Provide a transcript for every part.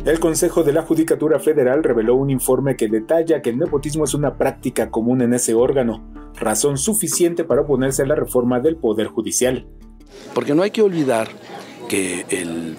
El Consejo de la Judicatura Federal reveló un informe que detalla que el nepotismo es una práctica común en ese órgano, razón suficiente para oponerse a la reforma del Poder Judicial. Porque no hay que olvidar que el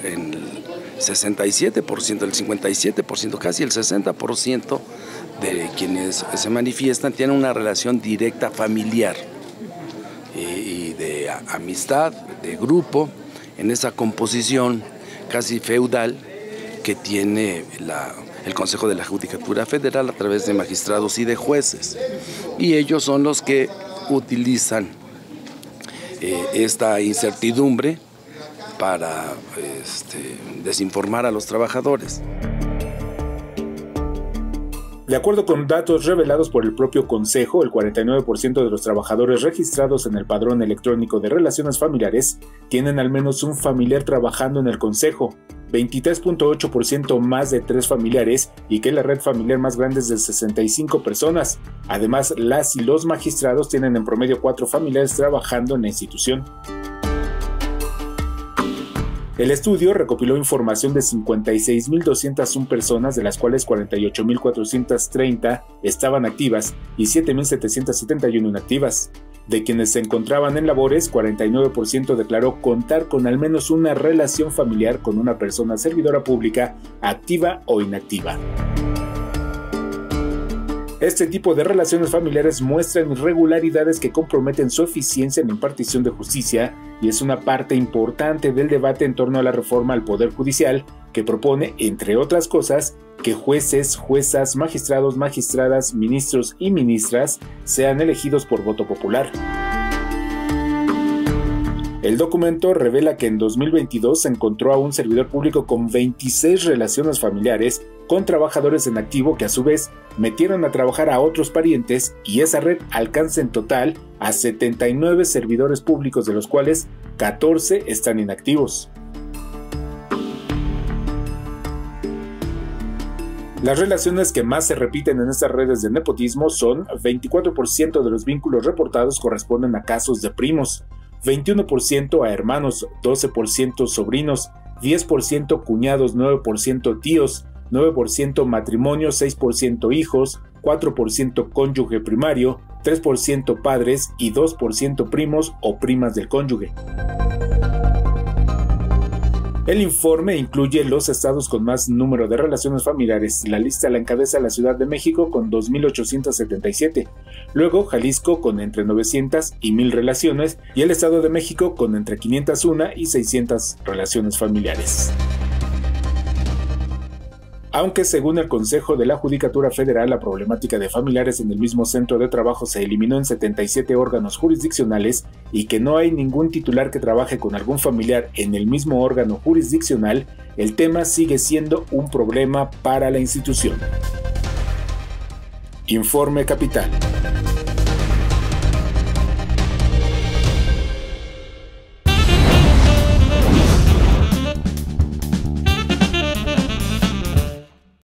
67%, el 57%, casi el 60% de quienes se manifiestan tienen una relación directa familiar y de amistad, de grupo, en esa composición casi feudal que tiene el Consejo de la Judicatura Federal a través de magistrados y de jueces. Y ellos son los que utilizan esta incertidumbre para desinformar a los trabajadores. De acuerdo con datos revelados por el propio Consejo, el 49% de los trabajadores registrados en el Padrón Electrónico de Relaciones Familiares tienen al menos un familiar trabajando en el Consejo, 23.8% más de 3 familiares y que la red familiar más grande es de 65 personas. Además, las y los magistrados tienen en promedio 4 familiares trabajando en la institución. El estudio recopiló información de 56.201 personas, de las cuales 48.430 estaban activas y 7.771 inactivas. De quienes se encontraban en labores, 49% declaró contar con al menos una relación familiar con una persona servidora pública activa o inactiva. Este tipo de relaciones familiares muestran irregularidades que comprometen su eficiencia en la impartición de justicia y es una parte importante del debate en torno a la reforma al Poder Judicial que propone, entre otras cosas, que jueces, juezas, magistrados, magistradas, ministros y ministras sean elegidos por voto popular. El documento revela que en 2022 se encontró a un servidor público con 26 relaciones familiares con trabajadores en activo que a su vez metieron a trabajar a otros parientes y esa red alcanza en total a 79 servidores públicos, de los cuales 14 están inactivos. Las relaciones que más se repiten en estas redes de nepotismo son 24% de los vínculos reportados corresponden a casos de primos, 21% a hermanos, 12% sobrinos, 10% cuñados, 9% tíos, 9% matrimonio, 6% hijos, 4% cónyuge primario, 3% padres y 2% primos o primas del cónyuge. El informe incluye los estados con más número de relaciones familiares. La lista la encabeza la Ciudad de México con 2.877, luego Jalisco con entre 900 y 1.000 relaciones y el Estado de México con entre 501 y 600 relaciones familiares. Aunque según el Consejo de la Judicatura Federal la problemática de familiares en el mismo centro de trabajo se eliminó en 77 órganos jurisdiccionales y que no hay ningún titular que trabaje con algún familiar en el mismo órgano jurisdiccional, el tema sigue siendo un problema para la institución. Informe Capital.